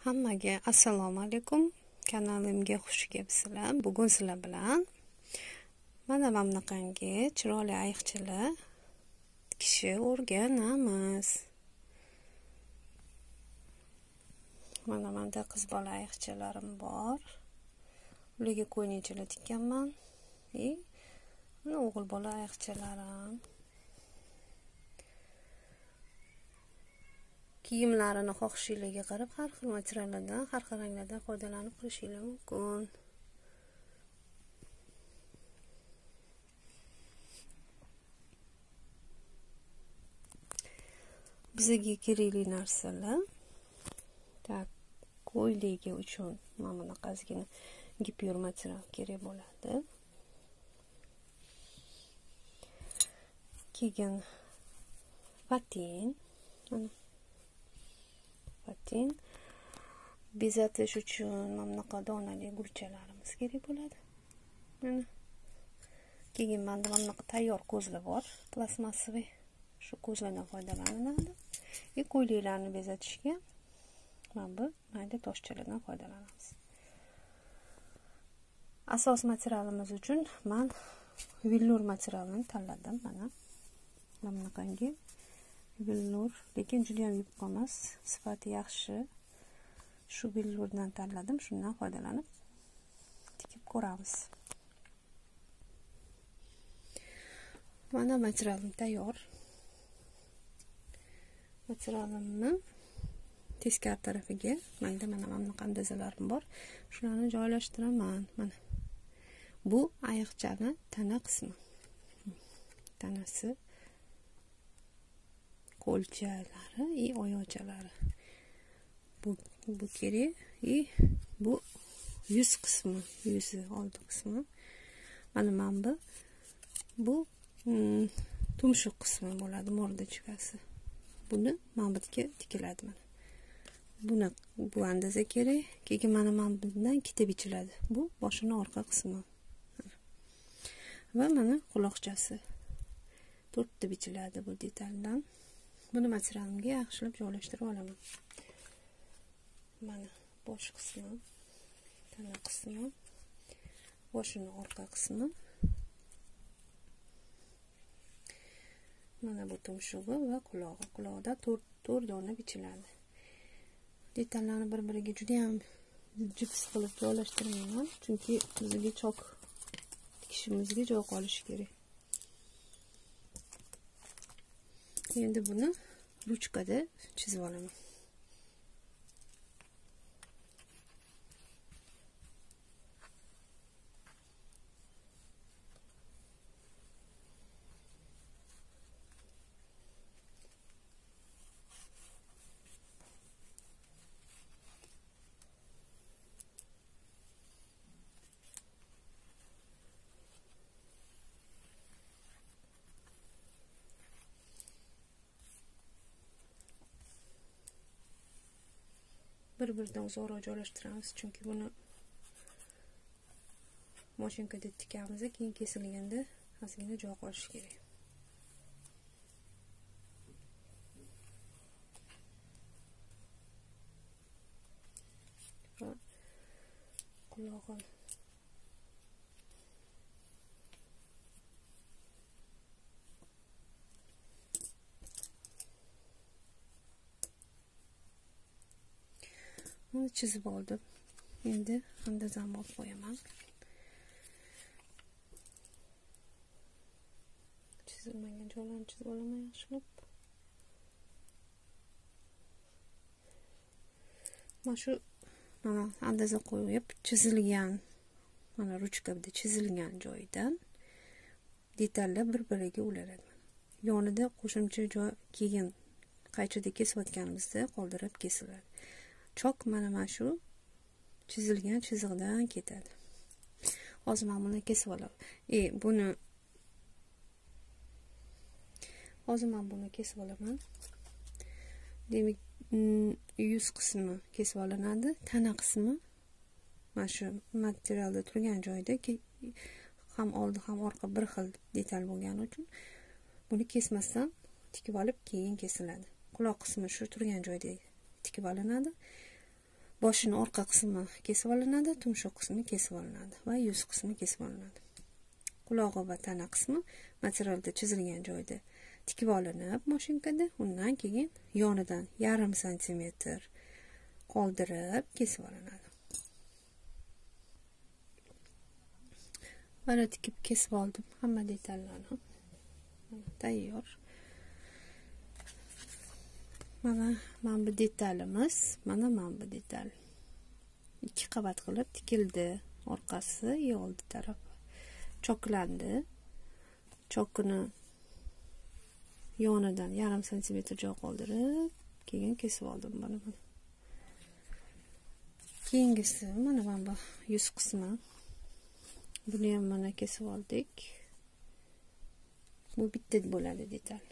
Hammaga assalomu alaykum. Kanalimga xush kelibsizlar. Bugun sizlar bilan mana bunaqangi chiroyli ayiqchalar tikishni o'rganamiz. Mana menda qiz bola ayiqchalarim bor. Ularga ko'ylakchalar tikkanman. Mana o'g'il bola ayiqchalarim. Kiyimlarini xohishingizga qarab har xil materiallardan, har xil ranglardan foydalanib qilishingiz mumkin. Bizga kerakli narsalar ko'ylagi uchun mana bunaqasiga gipyur material kerak bo'ladi. Keyin patin, bezatish uchun mana bunaqa donali gulchalarimiz kerak bo'ladi. Mana keyin menda mana bunaqa tayyor ko'zlar bor, plastmassaviy. Shu ko'zlardan foydalaniladi. Ko'ylaklarni bezatishga mana bu mayda toshchalardan foydalanamiz. Asos materialimiz uchun men vellur materialini tanladim. Mana bunaqangi vellur, lekin juda ham yupqa emas, sifati yaxshi. Shu vellurdan tanladim, shundan foydalanib tikib ko'ramiz. Mana materialim tayyor. Materialimni teskari tarafiga menda mana bunaqa andazalarim bor. Shularni joylashtiraman. Mana bu ayiqchani tana qismi. Tanasi, qo'lchalari, oyoqchalari. Bu kerak, bu yuz qismi, yuzi oldi qismi. Mana bu tumshuq qismi bo'ladi, mordachkasi. Buni mana bu yerga tikiladi. Mana bu andaza kerak. Keyin mana bundan ikkita bichiladi. Bu boshini orqa qismi. Va mana quloqchasi. 4 ta bichiladi bu detaldan. Buni materialimga yaxshilab joylashtirib olaman. Mana bosh qismi, tana qismi, boshini orqa qismi. Mana bu tumshug'i va qulog'i. Quloqda 4 dona bichiladi. Detallarni bir-biriga juda ham jips qilib joylashtirmayman, chunki bizga chok tikishimizga joy qolishi kerak. Endi buni ruchkada chizib olaman. Bir-biridan uzoqroq joylashtiramiz, chunki buni mashinkada tikamiz, keyin kesilganda ozgina joy qolishi kerak. Qulog'i bunu chizib oldim. Endi andazamni olib qo'yaman. Chizilmagan joylarni chizib olaman yaxshilab. Mana shu andaza qo'yib chizilgan, mana ruchkada chizilgan joydan detallar bir-biriga ulanadi. Yonida qo'shimcha joy keyin qaychida kesayotganimizda qoldirib kesiladi. Chok mana shu chizilgan chiziqdan ketadi. Hozir men buni kesib olaman. Buni kesib olaman. Demak, yuz qismi kesib olinadi, tana qismi mana shu materialda turgan joyda ham oldi ham orqa bir xil detal bo'lgani uchun buni kesmasdan tikib olib keyin kesiladi. Quloq qismi shu turgan joyda tikib olinadi. boshini orqa qismi kesib olinadi, tumshuq qismi kesib olinadi va yuz qismi kesib olinadi. Qulog'i va tana qismi materialda chizilgan joyda tikib olinib mashinkada, undan keyin yonidan 0,5 santimetr qoldirib kesib olinadi. Mana tikib kesib oldim hamma detallarni. Tayyor. Mana bu detalimiz, mana bu detal. 2 qavat qilib tikildi. Orqasi, oldi tarafi choklandi. Chokini yonidan 0,5 santimetr joy qoldirib, keyin kesib oldim mana. Keyingisi mana bu yuz qismi. Buni ham mana kesib oldik. Bu bitta bo'ladi detal.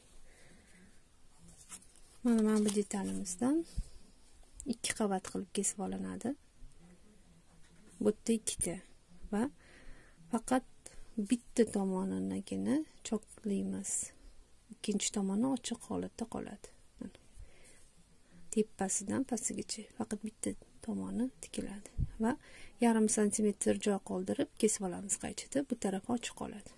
Mana bu detalimizdan 2 qavat qilib kesib olinadi. Bu yerda 2 ta va faqat bitta tomonigina choklaymiz. Ikkinchi tomoni ochiq holatda qoladi. Tepasidan pastigacha faqat bitta tomoni tikiladi va 0,5 santimetr joy qoldirib kesib olamiz qaychida. Bu tarafi ochiq qoladi.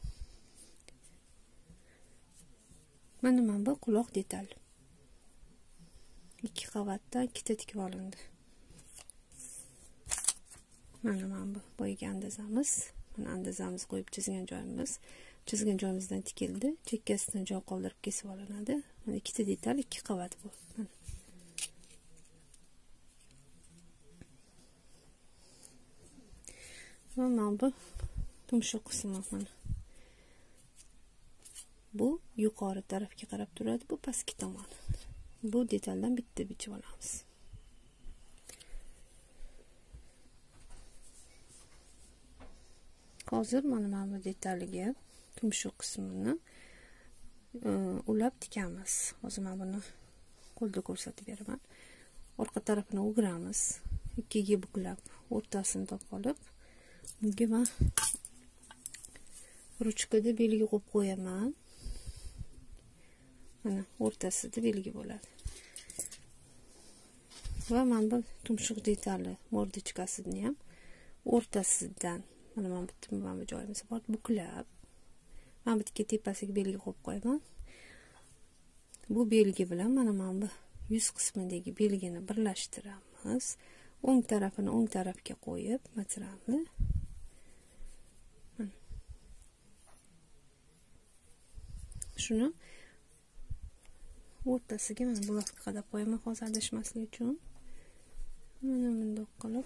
Mana bu quloq detal. 2 qavatdan 2 ta tikib olindi. Mana bu boyagi andazamiz. Mana andazamiz qo'yib chizgan joyimiz. Chizgan joyimizdan tikildi. Chekkasidan joy qoldirib kesib olinadi. Mana 2 ta detal, 2 qavat bu. Mana bu tumshuq qismi mana. Bu yuqori tarafga qarab turadi, bu pastki tomon. Bu detaldan bitta bichib olamiz. Hozir mana bu detaliga tumshuq qismini ulab tikamiz. Hozir men buni qo'lda ko'rsatib beraman. Orqa tarafini o'giramiz. Ikkiga buklab, o'rtasini topib olib, bunga men ruchkada belgi qo'yib qo'yaman. Mana o'rtasida belgi bo'ladi. Va men bu tumshuq detali mordichkasini ham o'rtasidan mana bu joyimiz bor, buklab. Mana bu tepasiga belgi qo'yib qo'yaman. Bu belgi bilan mana bu yuz qismidagi belgini birlashtiramiz. O'ng tarafini o'ng tarafga qo'yib, materialni shuni o'rtasiga mana buloqqa qadab qo'yaman, hozir adashmaslik uchun. Mana bunday qilib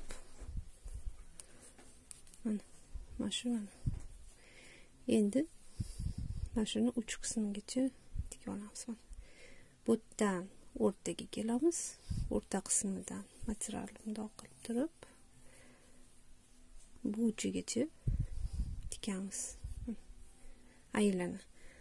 mana shu endi mana shuni uch qismigacha tikib olamiz. Bu yerdan o'rtaga kelamiz. O'rta qismidan materialni bundoq qilib turib, bu uchigacha tikamiz. Aylana.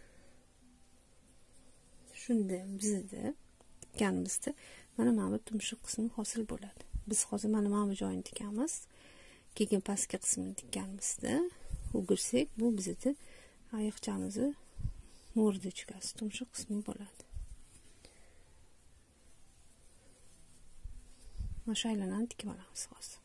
Shunda bizda tikkanimizda mana bu tumshuq qismi hosil bo'ladi. Biz hozir mana bu joyini tikamiz. Keyin pastki qismini tikkanimizda o'girsak, bu bizda oyoqchamizni mordichkasi tumshuq qismi bo'ladi. Mana shu aylanani tikib olamiz hozir.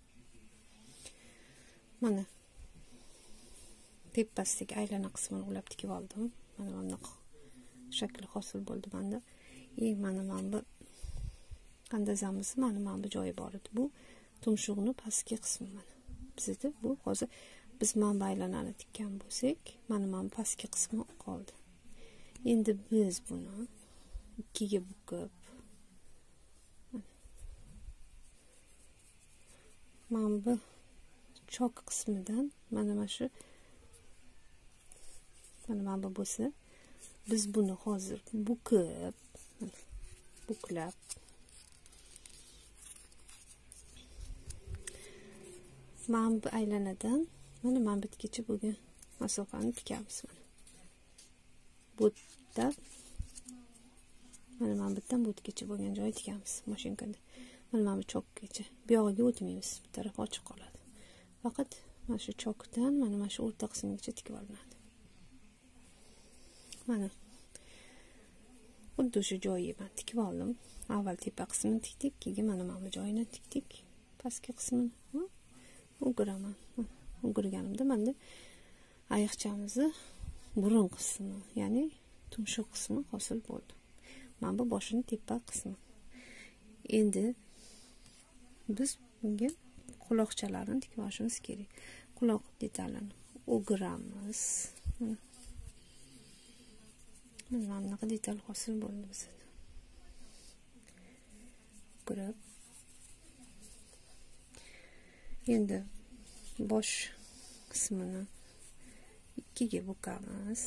Mana tepasidagi aylana qismini ulab tikib oldim. Mana bunaqa shakli hosil bo'ldi menda. Mana bu andazamiz mana bu joyi bor edi. Bu tumshug'ni pastki qismi mana. Bizda bu hozir biz mana aylanani tikkan bo'lsak, mana pastki qismi qoldi. Endi biz buni ikkiga bukib mana bu chok qismidan mana shu mana bu bo'lsa, biz buni hozir buklab mana bu aylanadan mana bitgacha bo'lgan masofani tikamiz. Bu yerdan mana bitdan bu yergacha bo'lgan joy tikamiz mashinkada. Mana bu chokgacha. Bu yog'iga o'tmaymiz, bu taraf ochiq qoladi. Faqat mana shu chokdan mana shu o'rta qismigacha tikib olinadi. Mana xuddi shu joyiga men tikib oldim. Avval tepa qismini tikdik, keyin mana bu joyini tikdik. pastki qismini o'giraman. O'girganimda menda oyoqchamizni burun qismi, ya'ni tumshuq qismi hosil bo'ldi. Mana bu boshini tepa qismi. Endi biz bunga quloqchalarni tikib olishimiz kerak. Quloq detalini o'giramiz. Mana bunaqa detal hosil bo'ldi bizda. O'girib. Endi bosh qismini ikkiga bo'kamiz.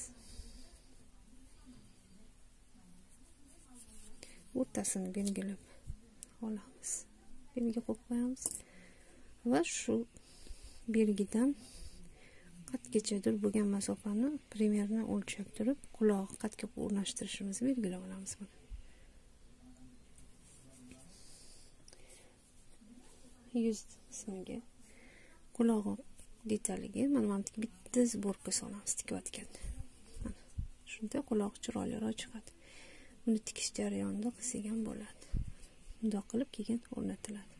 O'rtasini belgilab olamiz. Belgi qo'yib qo'yamiz. Va shu belgidan qatgachadir bo'lgan masofani primerni o'lchab turib, quloq qatga o'rnashtirishimizni belgilab olamiz. Yuz qismiga quloq detaliga mana bitta zborka solamiz tikayotganda. Mana shunda quloq chiroyliroq chiqadi. Buni tikish jarayonida qilsak ham bo'ladi. Bundoq qilib keyin o'rnatiladi.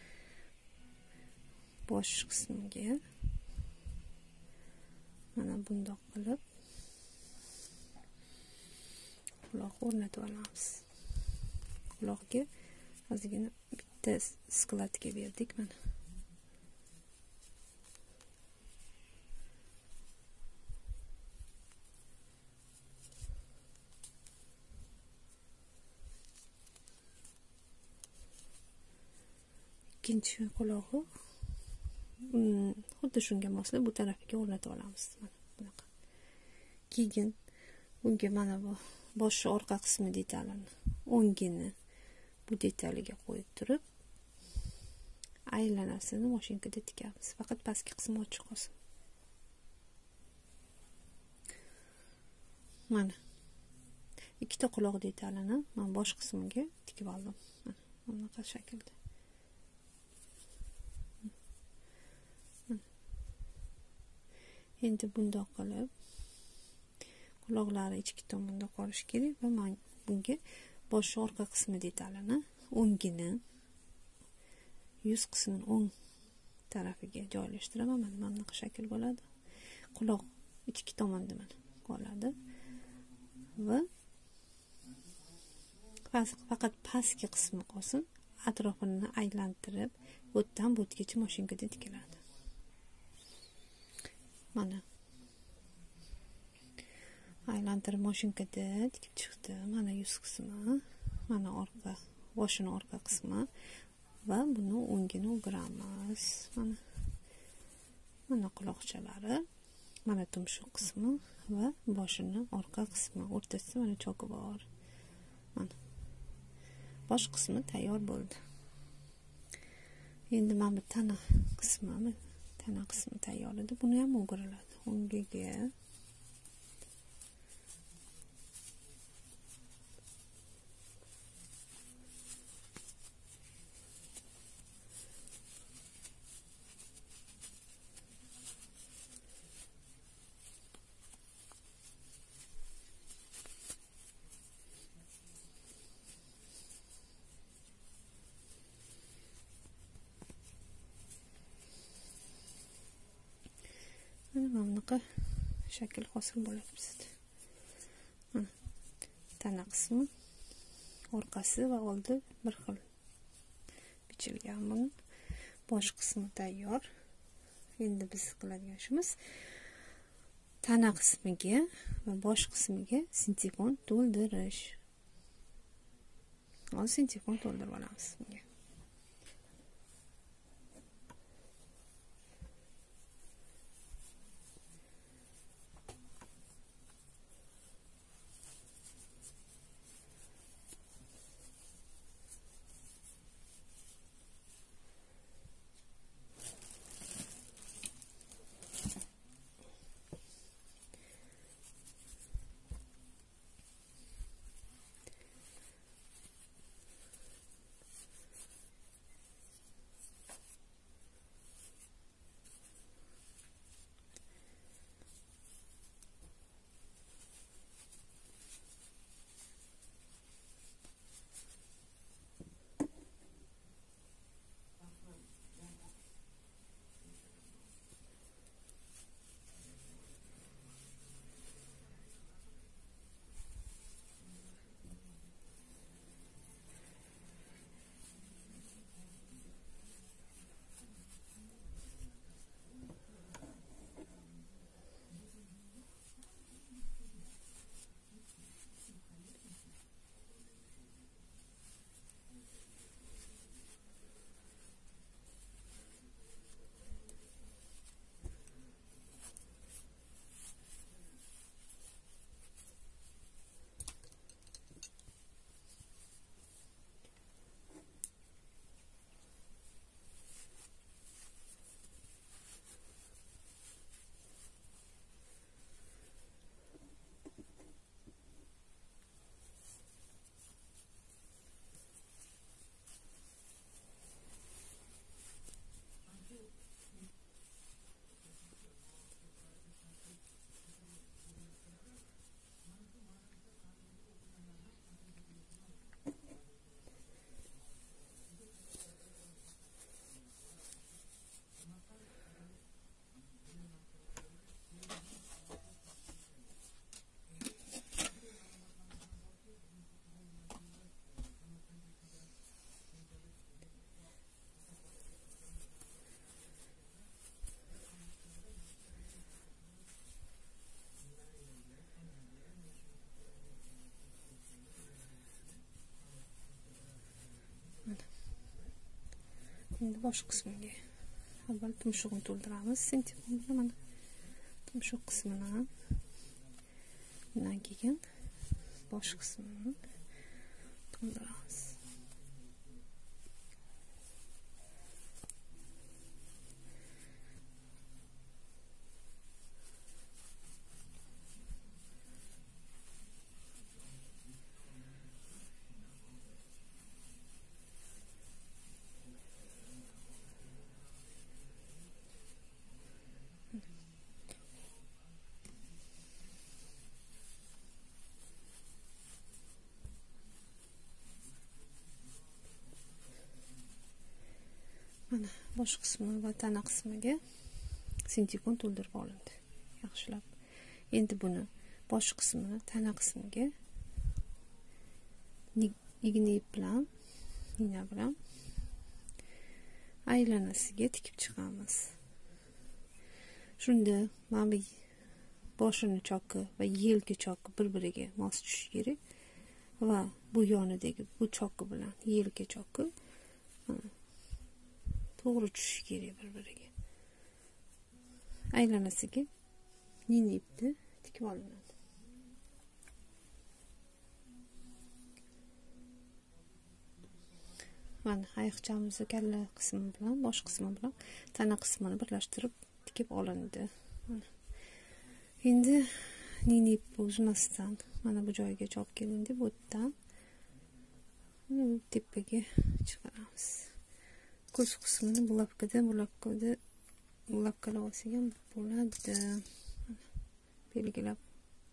Bosh qismiga mana bundoq qilib quloq o'rnatib olamiz. Quloqga ozgina bitta skladka berdik mana. Ikkinchi qulog'i xuddi shunga moslab bu tarafiga o'rnatib olamiz. Mana bunaqa. Keyin bunga mana bu bosh orqa qismi detalini, o'ngini bu detaliga qo'yib turib, aylanasini mashinkada tikamiz. Faqat pastki qismi ochiq qolsin. Mana ikkita quloq detalini men bosh qismiga tikib oldim. Mana bunaqa shaklda. Endi bundoq qilib quloqlari ichki tomonda qolishi kerak va men bunga bosh orqa qismi detalini, o'ngini, yuz qismini o'ng tarafiga joylashtiraman. Mana bunaqa shakl bo'ladi. Quloq ichki tomonda mana qoladi va faqat pastki qismi qolsin, atrofini aylantirib, bo'tdan bo'tgacha mashinkada tikiladi. Mana aylantirib mashinkada tikib chiqdi. Mana yuz qismi, mana orqa, boshini orqa qismi va buni o'ngini o'giramiz. Mana quloqchalari, mana tumshuq qismi va boshini orqa qismi. O'rtasida mana choki bor. Mana bosh qismi tayyor bo'ldi. Endi mana bu tana qismi tayyor edi. Buni ham o'giriladi. O'ngiga mana bunaqa shakl hosil bo'ladi bizda. Mana tana qismi, orqasi va oldi bir xil bichilgan. Buni bosh qismi tayyor. Endi biz qiladigan ishimiz tana qismiga va bosh qismiga sintifon to'ldirish. Hozir sintifon to'ldirib olamiz bunga. Endi bosh qismiga avval tumshug'ini to'ldiramiz. Sentifon bilan mana tumshuq qismini, undan keyin bosh qismini to'ldiramiz. Mana bosh qismi va tana qismiga sintikon to'ldirib olindi. Yaxshilab. Endi buni bosh qismini tana qismiga igna ip bilan, igna bilan aylanasiga tikib chiqamiz. Shunda mana bu boshini choki va yelka choki bir-biriga mos tushishi kerak va bu yonidagi bu choki bilan yelka choki to'g'ri tushishi kerak bir-biriga. Aylanasiga igna ipni tikib olinadi. Mana oyoqchamizni kalla qismi bilan bosh qismi bilan tana qismini birlashtirib tikib olindi. Endi igna ipni uzmasdan mana bu joygacha olib kelindi. Bu yerdan bu tepaga chiqaramiz. Ko'z qismini bulabkalab olsak ham bo'ladi. Belgilab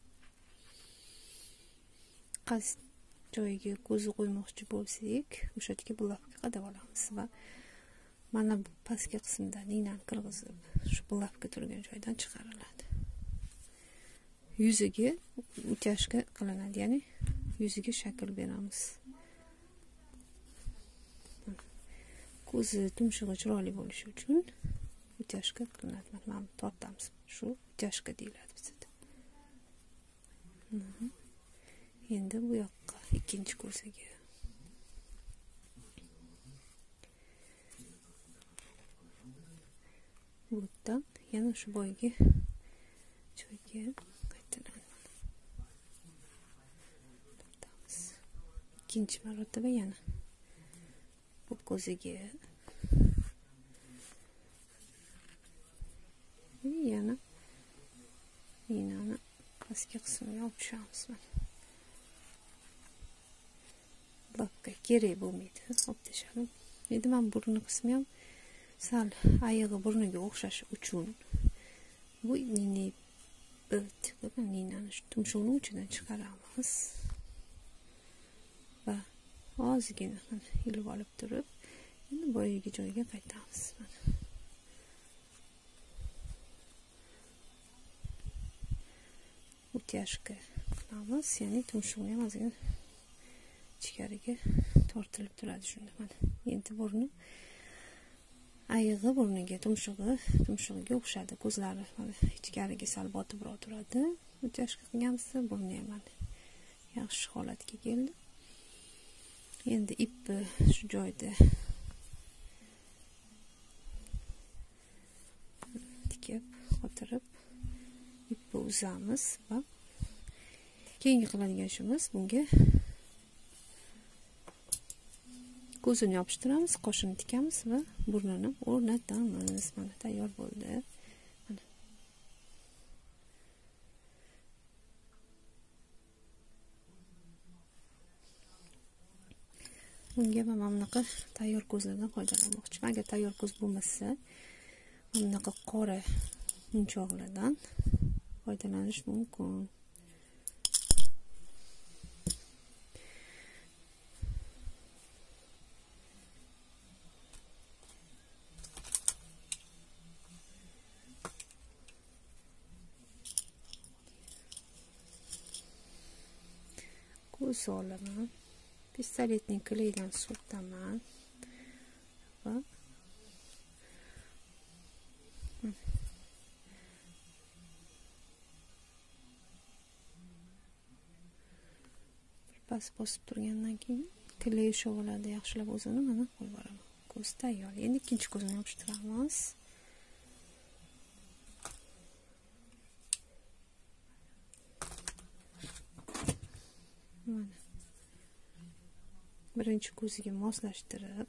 qaysi joyiga ko'zni qo'ymoqchi bo'lsak, o'sha yerga bulabka qadab olamiz va mana bu pastki qismdan ignani kirgizib, shu bulabka turgan joydan chiqariladi. Yuziga utashka qilinadi, ya'ni yuziga shakl beramiz. Ko'zi tumshug'i chiroyli bo'lishi uchun utashka qilinadi. Mana tortamiz. Shu utashka deyiladi bizda. Endi bu yoqqa ikkinchi ko'ziga bu yerdan yana shu boyga joyga qaytaramiz. Ikkinchi marotaba yana bu ko'ziga yana ignani pastki qismiga olib tushamiz. Bulabka kerak bo'lmaydi, olib tashlab. Endi men burni qismi ham sal oyog'i burniga o'xshashi uchun bu ignani tumshug'ining uchidan chiqaramiz va ozgina ilib olib turib, endi boyagi joyga qaytamiz. Utashka qilamiz, ya'ni tumshug'ini ham ozgina ichkariga tortilib turadi shunda. Mana endi burni oyog'i burniga tumshug'iga o'xshadi. Ko'zlari mana ichkariga sal botibroq turadi. Utashka qilganimizda burni ham mana yaxshi holatga keldi. Endi ipni shu joyda tikib, qotirib ipni uzamiz va keyingi qiladigan ishimiz bunga ko'zini yopishtiramiz, qoshini tikamiz va burnini o'rnatamiz. Mana tayyor bo'ldi. Mana bunga mana bunaqa tayyor ko'zlardan foydalanmoqchiman. Agar tayyor ko'z bo'lmasa, mana bunaqa qora munchoqlardan foydalanish mumkin. Ko'z olaman. Pistoletning kliyidan surtaman va pas bosib turgandan keyin kley sho'g'iladi, yaxshilab o'zini mana qo'yib yuboraman. ko'z tayyor. Endi ikkinchi ko'zni yopishtiramiz. Mana. Birinchi ko'ziga moslashtirib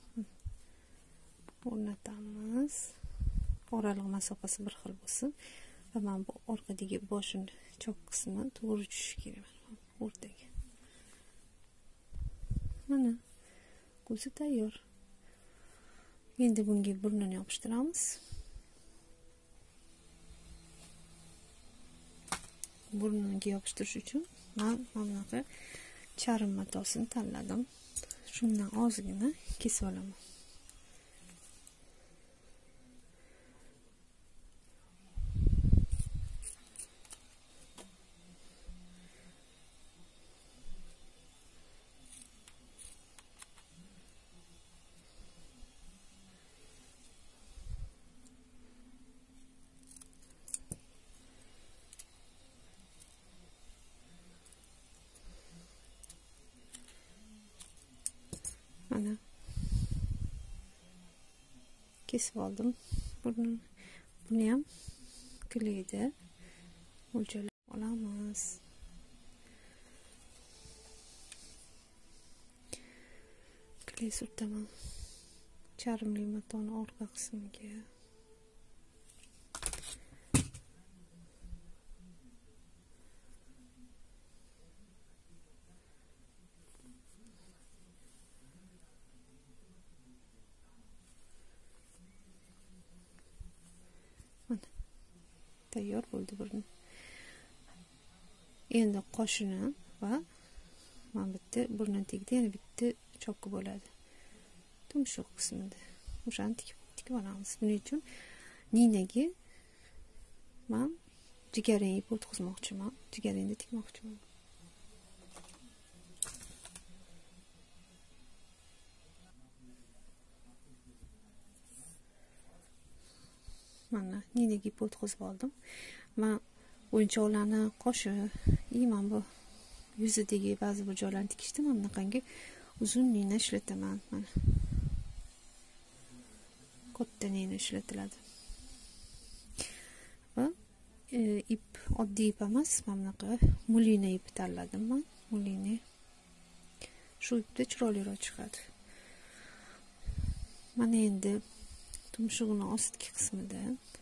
o'rnatamiz. Oraliq masofasi bir xil bo'lsin. Va men bu orqadagi boshini choq qismi to'g'ri tushishi kerak. O'rtaga. Mana ko'zi tayyor. Endi bunga burnini yopishtiramiz. Burniga yopishtirish uchun men bunaqa charm matosini tanladim. Shundan ozgina kesib olaman. Mana kesib oldim. Buni ham kleyda o'lchalab olamiz. Kley surtaman. Charmli matoni orqa qismiga. Tayyor bo'ldi burun. Endi qoshini va mana bitta burun tagida yana bitta cho'qqi bo'ladi. Tumshuq qismida. O'shani tikib olamiz. Buning uchun ninaga men jigarrang ip o'tkazmoqchiman. Jigarrangni tikmoqchiman. Mana ninaga ip o'tkazib oldim. Men o'yinchoqlarni qoshi, mana bu yuzidagi ba'zi bir joylarni tikishda mana bunaqangi uzun nina ishlataman. Mana katta nina ishlatiladi. Va ip oddiy ip emas, mana bunaqa mulina ip tanladim men. Mulina. Shu ipda chiroyliroq chiqadi. Mana endi tumshug'ini ostki qismida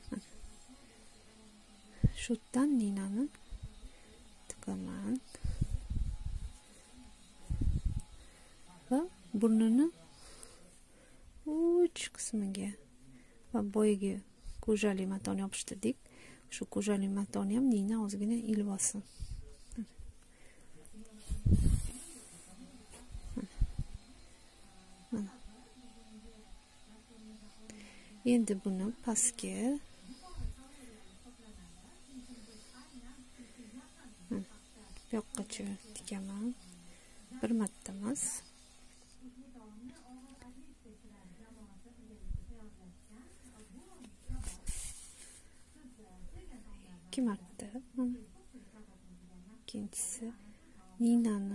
shu yerdan ninani tiqaman va burnini uch qismiga va boyagi ko'jali matoni yopishtirdik. Shu ko'jali matoni ham nina ozgina ilib olsin. Endi buni pastga bu yoqqacha tikaman. Bir marta emas. Ikki marta. Ikkinchisi ninani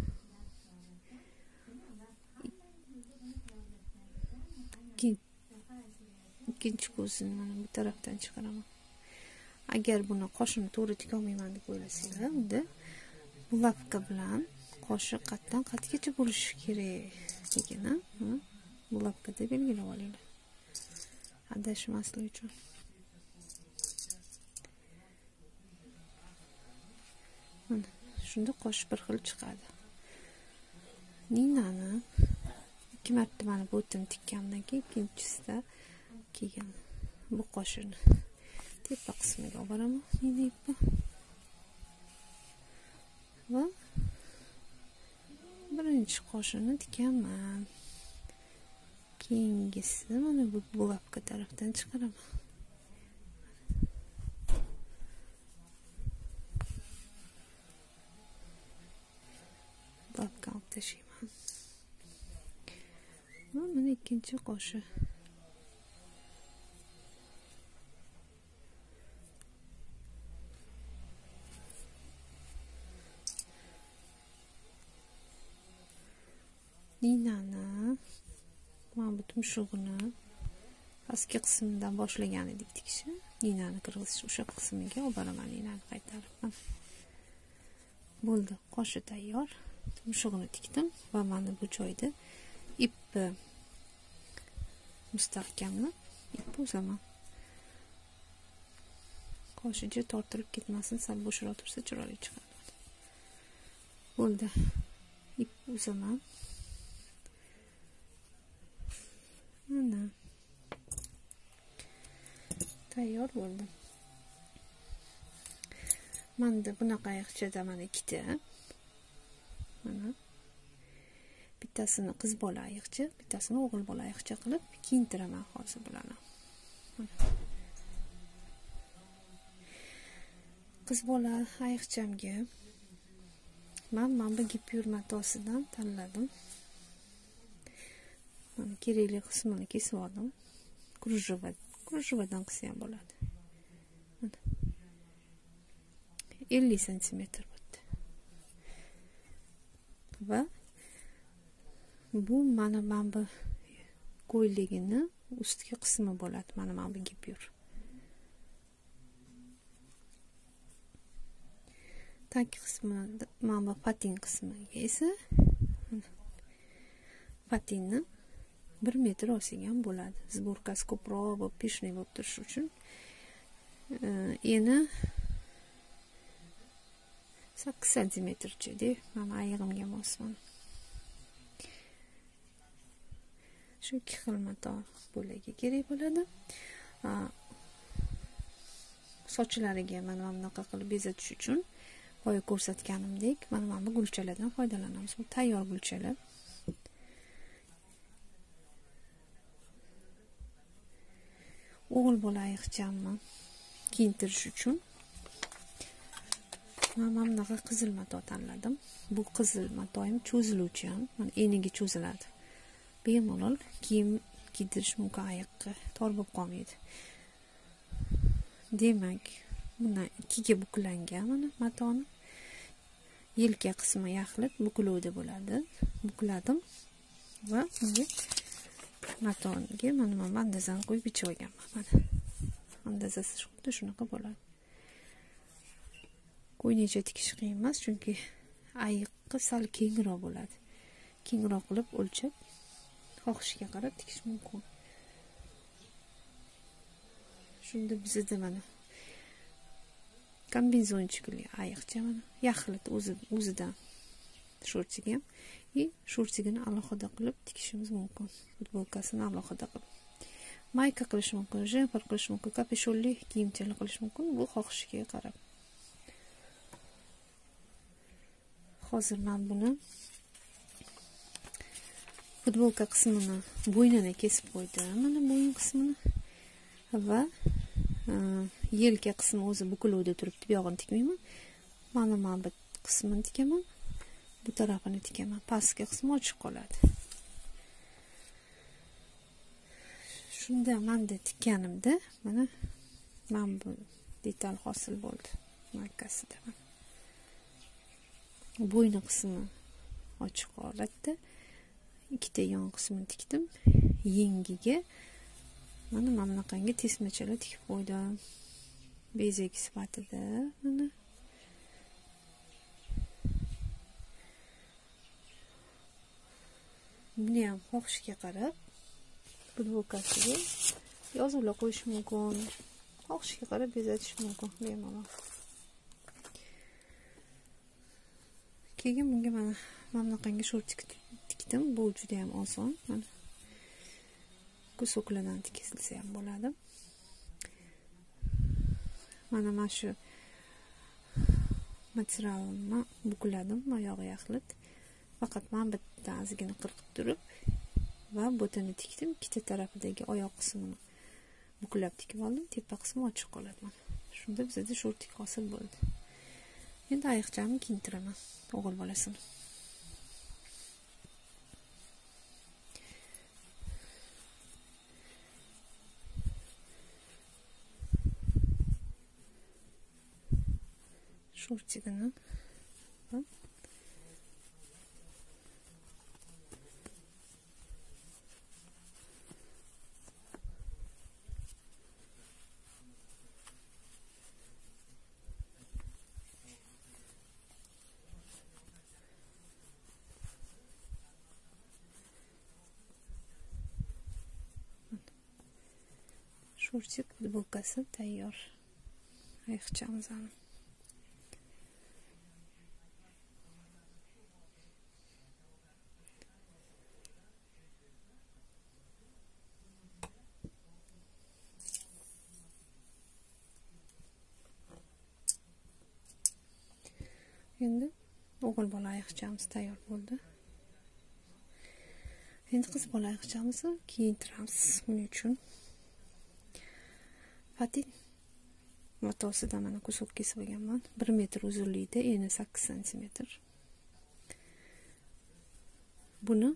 ikkinchi ko'zini mana bu tarafdan chiqaraman. Agar buni qoshini to'g'ri tika olmayman deb o'ylasanglar, unda bulapka bilan qoshi qatdan qatgacha bo'lishi kerakligini bulapkada belgilab olinglar. Adashmaslik uchun. Mana shunda qosh bir xil chiqadi. Ninani ikki marta mana bu o'tini tikkandan keyin ikkinchisida keyin bu qoshini tepa qismiga olib boraman. Nina ipi. Va birinchi qoshini tikaman. Keyingisi mana bu bulapka tarafdan chiqaraman. Bulapka olib tashlayman. Mana ikkinchi qoshi. Ninani mana bu tumshug'ini pastki qismidan boshlagan edik tikishni. Iynani kirg'izish o'sha qismiga olib boraman iynani qaytarib. Bo'ldi, qoshi tayyor. Tumshug'ini tikdim va mana bu joyda ipni mustahkamlab ip uzaman. Qoshiga tortilib ketmasin, sal bo'shroq tursa chiroyli chiqadi. Bo'ldi. Ip uzaman. Mana. Tayyor bo'ldi. Menda bunaqa ayiqchada mana ikkita. Mana. Bittasini qiz bola ayiqcha, bittasini o'g'il bola ayiqcha qilib kiyintiraman hozir bularni. Qiz bola ayiqchamga men bu gipyur matosidan tanladim. Mana kerakli qismini kesib oldim. Krujavadan qilsa ham bo'ladi. 50 cm bo'ldi. Va bu mana bu ko'yligini ustki qismi bo'ladi. Mana bu gipyur. Tag qismi, mana bu patin qismiga esa patinni 1 metr olsak ham bo'ladi. Zborkasi ko'proq bo'lib, pishni bo'lib turish uchun. Eni 8 cm-cha deb, mana oyog'imga mosman. Shu ikki xil mato bo'lagi kerak bo'ladi. Sochlariga mana bunaqa qilib bezatish uchun boya ko'rsatganimdek, mana bu gulchalardan foydalanamiz. Bu tayyor gulchalar. O'g'il bola ayiqchamni kiyintirish uchun mana bunaqa qizil mato tanladim. Bu qizil matoyim cho'ziluvchi ham, mana eniga cho'ziladi. Bemalol kiyim kiydirish mumkin ayiqqa, tor bo'lib qolmaydi. Demak, buni ikkiga buklangan mana matoni yelka qismi yaxlit bukiluvdi bo'ladi. Bukladim va bunga matoniga mana bandazani qo'yib bichib olganman. Mana bandazasi xuddi shunaqa bo'ladi. Qo'ynicha tikish qiyin emas, chunki ayiqqa sal kengroq bo'ladi. Kengroq qilib o'lchab, xohishiga qarab tikish mumkin. Shunda bizda mana kombinezonchikli ayiqcha mana yaxlit o'zidan shortiga ham shortigini alohida qilib tikishimiz mumkin. Futbolkasini alohida qilib. Mayka qilish mumkin, jemper qilish mumkin, kapishonli kiyimchalar qilish mumkin. Bu xohishiga qarab. Hozir men buni futbolka qismini bo'ynini kesib qo'ydim. Mana bo'yin qismini va yelka qismi o'zi bukiluvda turibdi. Bu yog'ini tikmayman. Mana bu qismini tikaman. Bu tarafini tikaman. Pastki qismi ochiq qoladi. Shunda menda tikkanimda mana bu detal hosil bo'ldi. Markasida. Bo'yni qismi ochiq holatda. Ikkita yon qismini tikdim. Yengiga mana bunaqangi tesmachalar tikib qo'ydim. Bezak sifatida mana buni ham xohishiga qarab futbolkasiga yozuvlar qo'yish mumkin. Xohishiga qarab bezatish mumkin bemalol. Keyin bunga mana bunaqangi shortik tikdim. Bu juda ham oson. Mana kusoklardan tikilsa ham bo'ladi. Mana shu materialni bukladim, oyog'i yaxlit. Faqat men bitta ozgina qirqib turib va botini tikdim. Ikkita tarafidagi oyoq qismini buklab tikib oldim. Tepa qismi ochiq qoladi mana. Shunda bizda shortik hosil bo'ldi. Endi ayiqchamni kiyintiraman, o'g'il bolasini. Shortigini Shortik futbolkasi tayyor. Ayiqchamiz ham. Endi o'g'il bola ayiqchamiz tayyor bo'ldi. Endi qiz bola ayiqchamizni kiyintiramiz. Buning uchun patin matosida mana kuzov kesib olganman. 1 metr uzunlikda, eni 8 sm. Buni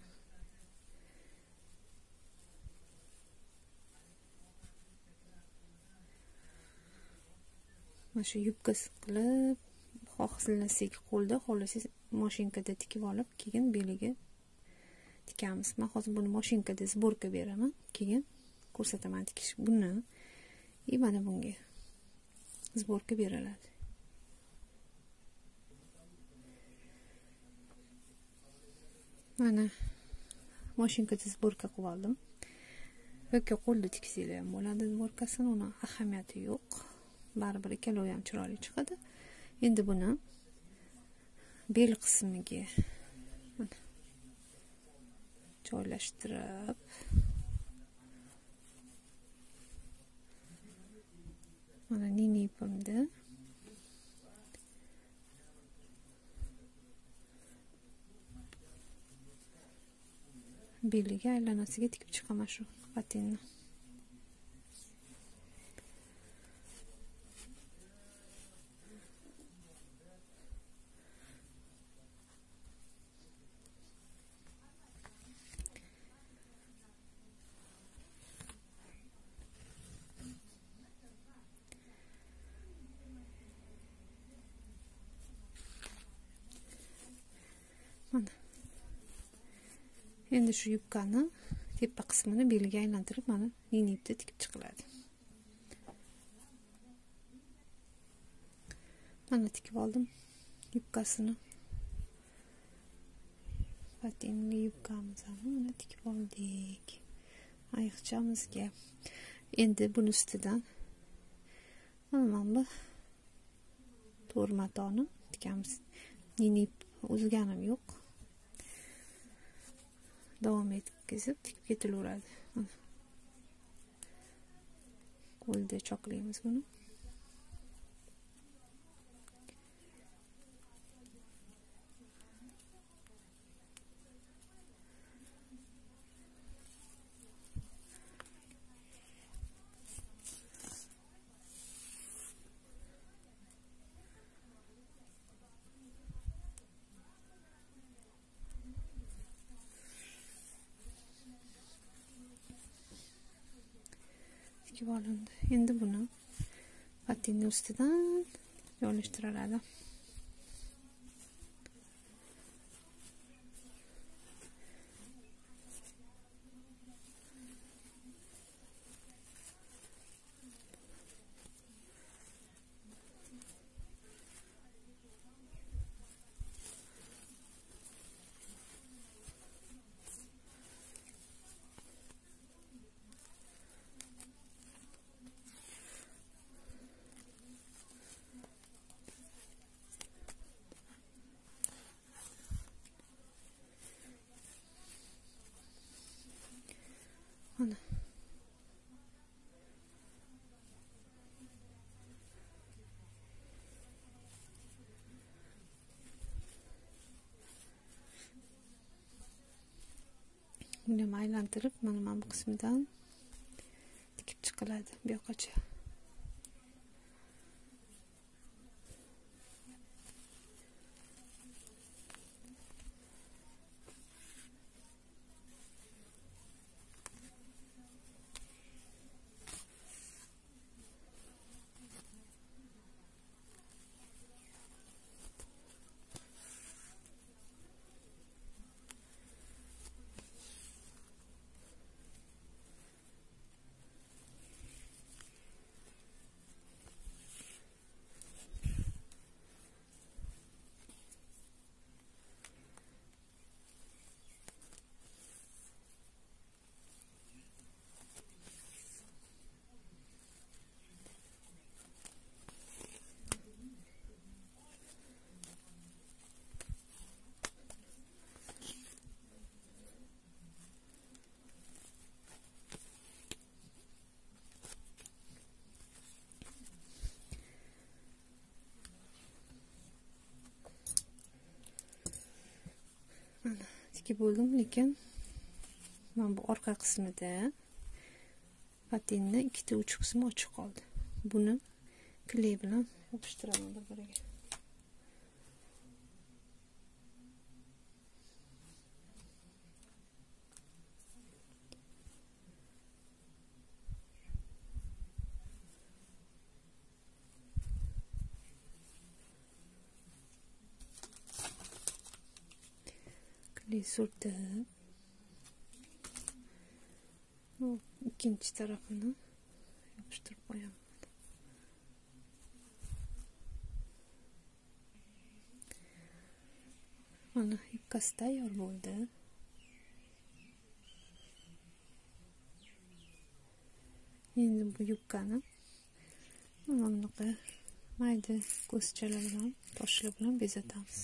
mana shu yubkasi qilib, xohlasangiz qo'lda, xohlasangiz mashinkada tikib olib, keyin beliga tikamiz. Men hozir buni mashinkada sborka beraman, keyin ko'rsataman tikish. Buni mana bunga sborka beriladi. Mana mashinkada sborka qilib oldim. Yoki qo'lda tiksanglar ham bo'ladi sborkasini, uni ahamiyati yo'q. Baribir ikkalovi ham chiroyli chiqadi. Endi buni bel qismiga joylashtirib, mana nini ipimda beliga aylanasiga tikib chiqaman shu patinni. Mana. Endi shu yubkani tepa qismini beliga aylantirib, mana nini ipda tikib chiqiladi. Mana tikib oldim yubkasini. Patinli yubkamizni mana tikib oldik. Ayiqchamizga. Endi buni ustidan mana bu to'r matoni tikamiz. Nini ip uzganim yo'q. Davom etkizib tikib ketilaveradi. Qo'lda choklaymiz buni. Olindi. Endi buni patinning ustidan joylashtiriladi. Mana. Buni aylantirib, mana bu qismidan tikib chiqiladi bu yoqacha. ikki bo'ldim, lekin mana bu orqa qismida patenni ikkita uch qismi ochiq qoldi. Buni kley bilan yopishtiraman bir-biriga. Kley surtib, ikkinchi tarafini yopishtirib qo'yaman. Mana yubkasi tayyor bo'ldi. Endi bu yubkani mana bunaqa mayda ko'zchalar bilan, toshlar bilan bezatamiz.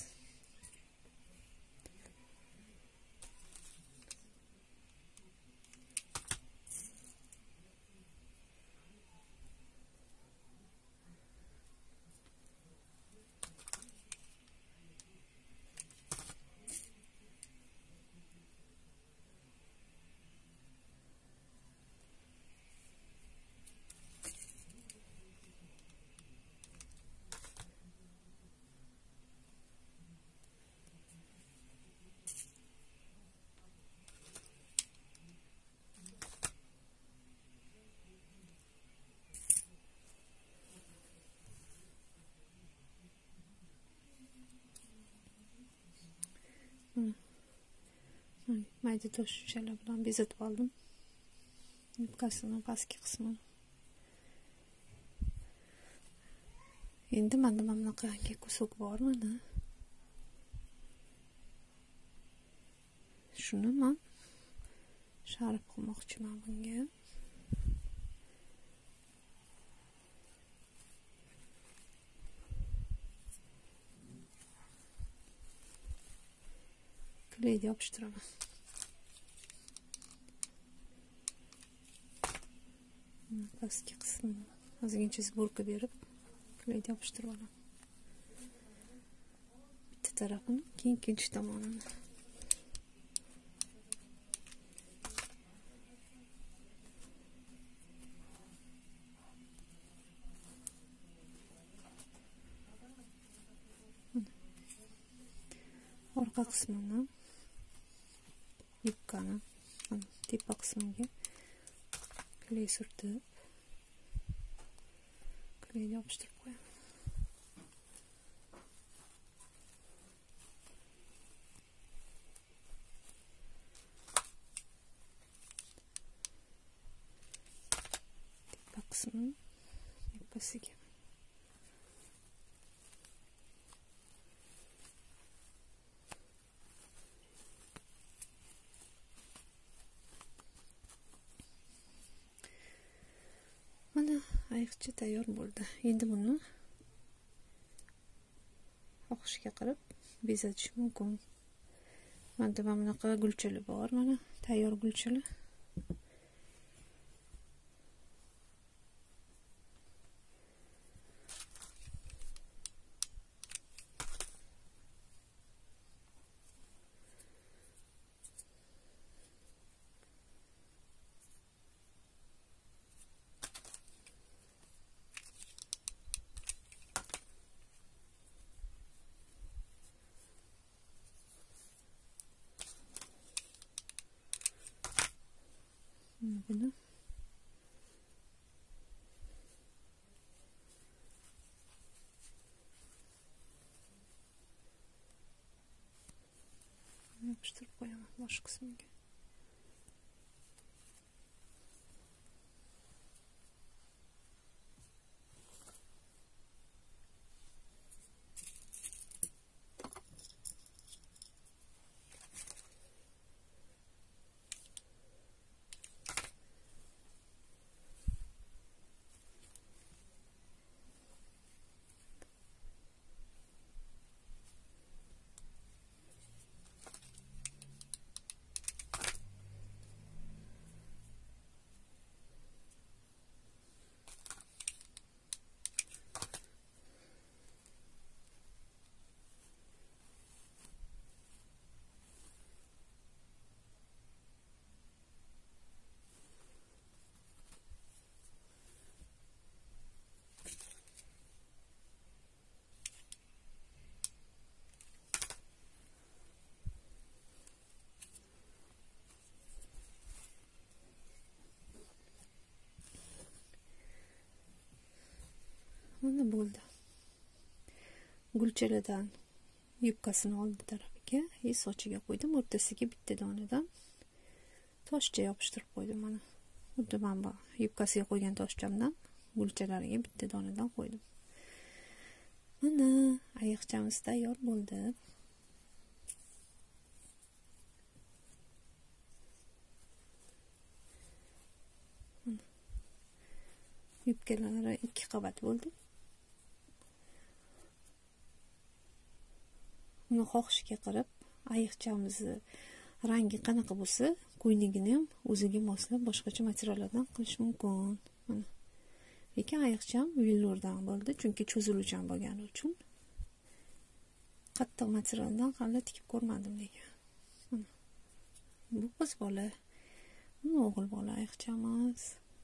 Mayda toshchalar bilan bezatib oldim. Yubkasini pastki qismini. Endi mana bunaqa ko'sak bor mana. Shuni men sharf qilmoqchiman bunga. Kleyni yopishtiraman. Pastki qismini ozgincha sburka berib kleyni yopishtirib olaman. Bitta tarafini, keyin ikkinchi tomonini. Orqa qismini yubkani tepa qismiga kley surtib, kleyni yopishtirib qo'yaman. Tepa qismini yubkasiga. Mana ayiqcha tayyor bo'ldi. Endi buni xohishga qarab bezatish mumkin. Mana bunaqa gulchali bor, mana tayyor gulchali. Buni yopishtirib qo'yaman bosh qismiga. gulchaladan yubkasini oldi tarafiga sochiga qo'ydim, o'rtasiga bitta donadan toshcha yopishtirib qo'ydim. Mana xuddi men bu yubkasiga qo'ygan toshchamdan gulchalariga bitta donadan qo'ydim. Mana ayiqchamiz tayyor bo'ldi. Yubkalari 2 qavat bo'ldi. Uni xohishiga qarab ayiqchamizni rangi qanaqa bo'lsa, ko'ynagini ham o'ziga moslab boshqacha materiallardan qilish mumkin. Mana. Lekin ayiqcham vellurdan bo'ldi, chunki cho'ziluvchan bo'lgani uchun. Qattiq materialdan hali tikib ko'rmadim lekin. Mana. Bu qiz bola, bu o'g'il bola ayiqchamiz.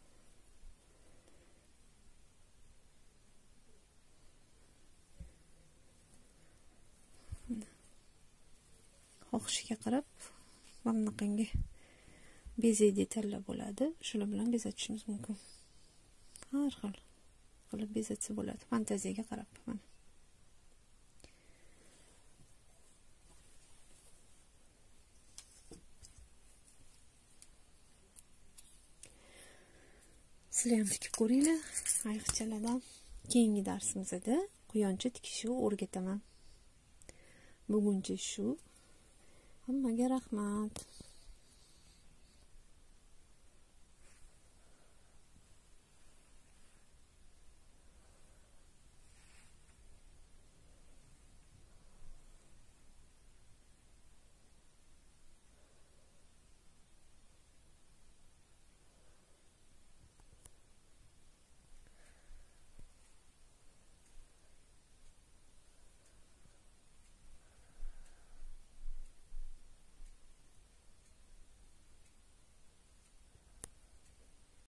Xohishiga qarab mana bunaqangi bezak detallar bo'ladi. Shular bilan bezatishimiz mumkin. Har xil qilib bezatsa bo'ladi, fantaziyaga qarab. Mana. Sizlar ham tikib ko'ringlar ayiqchalardan. Keyingi darsimizda quyoncha tikishni o'rgataman. Buguncha shu. Hammaga rahmat.